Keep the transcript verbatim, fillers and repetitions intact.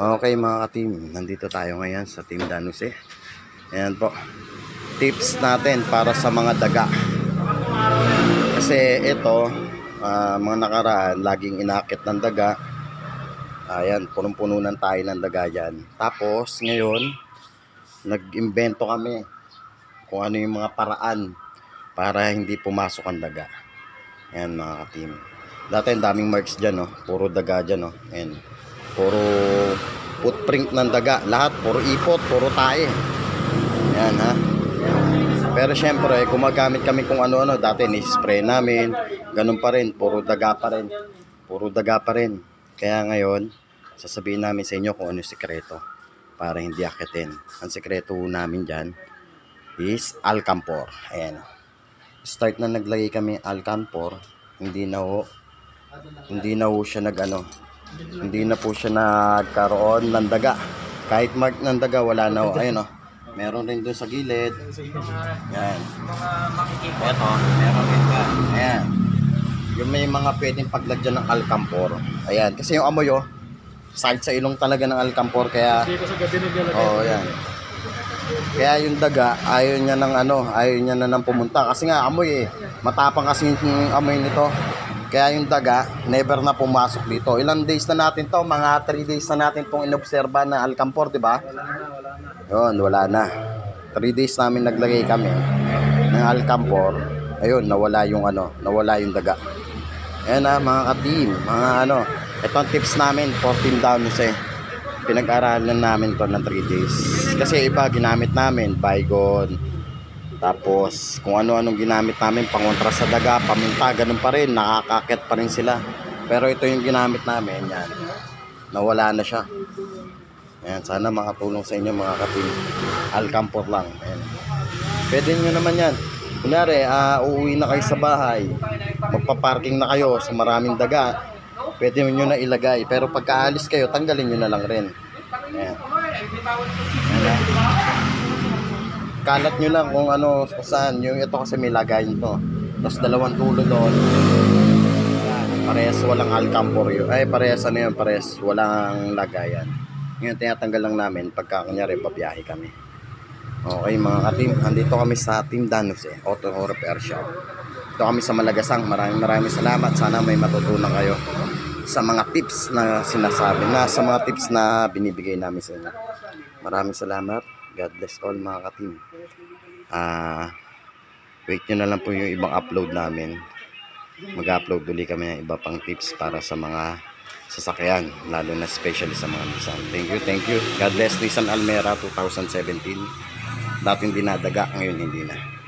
Okay mga ka-team, nandito tayo ngayon sa Team Danuse. Ayan po, tips natin para sa mga daga. Kasi ito, uh, mga nakaraan, laging inakit ng daga. Ayan, punong-pununan tayo ng daga dyan. Tapos ngayon, nag-imbento kami kung ano yung mga paraan para hindi pumasok ang daga. Ayan mga ka-team. Dati ang daming marks dyan, no? Puro daga dyan, no? Ayan. Puro footprint ng daga. Lahat, puro ipot, puro tae. Ayan ha. Pero syempre, gumagamit kami kung ano-ano. Dati ni-spray namin. Ganun pa rin, puro daga pa rin. Puro daga pa rin. Kaya ngayon, sasabihin namin sa inyo kung ano yung sikreto para hindi akitin. Ang sikreto namin dyan is Alcanfor. Ayan. Start na naglagay kami Alcanfor, hindi na ho hindi na ho siya nag ano, hindi na po siya nagkaroon ng daga. Kahit mark ng daga wala na ho. Ayun oh. Meron rin doon sa gilid. Yan. Ito, meron rin ba. Ayan. Yung may mga pwedeng paglagyan ng Alcanfor. Ayan, kasi yung amoy oh, sakit sa ilong talaga ng Alcanfor kaya oh, ayan. Kaya yung daga, ayaw niya ng ano, ayaw niya na nang pumunta. Kasi nga, amoy eh. Matapang kasi yung amoy nito. Kaya yung daga, never na pumasok dito. Ilang days na natin to? Mga three days na natin itong inobserba na Alcanfor, diba? Yun, wala na. three days namin naglagay kami ng Alcanfor. Ayun, nawala yung ano, nawala yung daga. Ayan na, mga ka-team, mga ano. Ito ang tips namin, fourteen downs eh. Pinag-aralan namin to ng three days. Kasi iba ginamit namin, Baygon. Tapos kung ano-anong ginamit namin, pangontra sa daga, paminta, ganun pa rin, nakakakit pa rin sila. Pero ito yung ginamit namin, yan. Nawala na siya. Ayan, sana makatulong sa inyo mga ka-team. Alcanfor lang. Ayan. Pwede nyo naman yan. Kunyari, uh, uuwi na kayo sa bahay, magpa-parking na kayo sa maraming daga, pwede nyo na ilagay. Pero pagkaalis kayo, tanggalin nyo na lang rin. Ayan. Ayan. Kalat nyo lang kung ano, kung saan. Yung ito kasi may lagay nito. Tapos dalawang tulo doon. Parehas walang Alcanfor yun. Ay, parehas ano yun, parehas walang lagayan. Ngayon, tinatanggal lang namin pagka kunyari, pabiyahe kami. Okay mga ka-team, andito kami sa Team Danuse, Auto Repair Shop. Ito kami sa Malagasang. Maraming maraming salamat. Sana may matutunan kayo sa mga tips na sinasabi, na sa mga tips na binibigay namin sa inyo. Maraming salamat. God bless all mga ka-team. Uh, wait nyo na lang po yung ibang upload namin. Mag-upload ulit kami ng iba pang tips para sa mga sasakyan, lalo na especially sa mga Nissan. Thank you, thank you. God bless. Nissan Almera twenty seventeen. Dating dinadaga, ngayon hindi na.